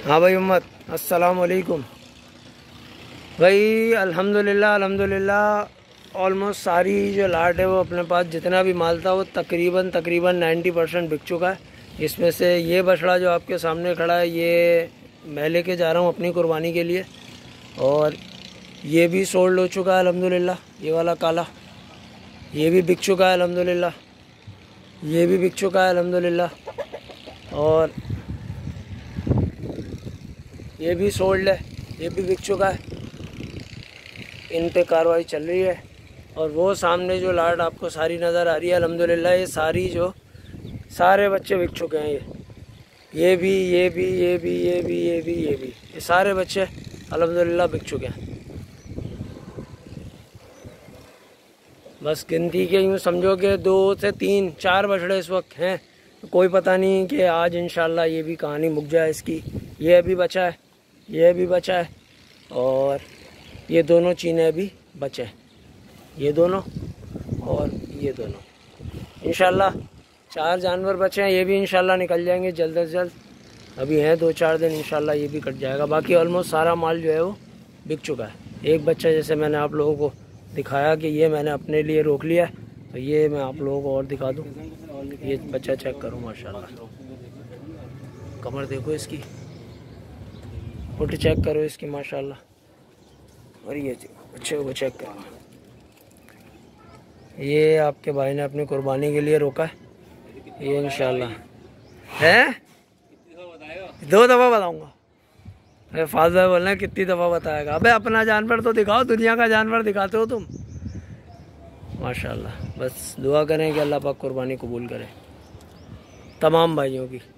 हाँ भाई उम्मत, अस्सलाम वालेकुम भाई। अल्हम्दुलिल्लाह ऑलमोस्ट सारी जो लाट है वो अपने पास जितना भी माल था वो तकरीबन 90% बिक चुका है। इसमें से ये बछड़ा जो आपके सामने खड़ा है ये मैं लेके जा रहा हूँ अपनी कुर्बानी के लिए, और ये भी सोल्ड हो चुका है अल्हम्दुलिल्लाह। ये वाला काला ये भी बिक चुका है अल्हम्दुलिल्लाह, ये भी बिक चुका है अल्हम्दुलिल्लाह, और ये भी सोल्ड है, ये भी बिक चुका है। इन पे कार्रवाई चल रही है। और वो सामने जो लाट आपको सारी नज़र आ रही है अल्हम्दुलिल्लाह, ये सारी जो सारे बच्चे बिक चुके हैं। ये भी ये भी ये भी ये भी ये भी ये भी ये सारे बच्चे अल्हम्दुलिल्लाह बिक चुके हैं। बस गिनती के यूँ समझो कि 2 से 3 4 बछड़े इस वक्त हैं। तो कोई पता नहीं कि आज इंशाल्लाह ये भी कहानी मुक जाए इसकी। ये अभी बचा है, ये अभी बचा है, और ये दोनों चीने अभी बचे हैं, ये दोनों और ये दोनों। इंशाल्लाह 4 जानवर बचे हैं, ये भी इंशाल्लाह निकल जाएंगे जल्द से जल्द। अभी हैं 2-4 दिन, इंशाल्लाह ये भी कट जाएगा। बाकी ऑलमोस्ट सारा माल जो है वो बिक चुका है। एक बच्चा जैसे मैंने आप लोगों को दिखाया कि ये मैंने अपने लिए रोक लिया है, तो ये मैं आप लोगों को और दिखा दूँ। ये बच्चा चेक करो माशाल्लाह, कमर देखो इसकी, फोटो चेक करो इसकी माशाल्लाह, और ये बच्चे को चेक करो। ये आपके भाई ने अपनी कुर्बानी के लिए रोका है, ये इंशाल्लाह है 2 दफ़ा बताऊंगा। अरे फादर बोलना कितनी दफ़ा बताएगा। अबे अपना जानवर तो दिखाओ, दुनिया का जानवर दिखाते हो तुम माशाल्लाह। बस दुआ करें कि अल्लाह पाक कुर्बानी कबूल करे तमाम भाइयों की।